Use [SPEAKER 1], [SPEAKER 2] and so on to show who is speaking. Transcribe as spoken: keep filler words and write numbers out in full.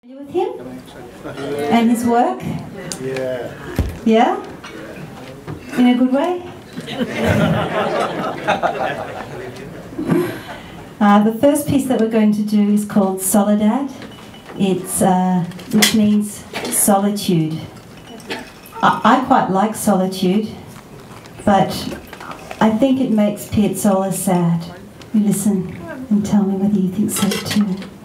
[SPEAKER 1] Are you with him? And his work?
[SPEAKER 2] Yeah.
[SPEAKER 1] Yeah? In a good way? uh, the first piece that we're going to do is called Soledad. It's, uh, which means solitude. I, I quite like solitude, but I think it makes Piazzolla sad. You listen and tell me whether you think so too.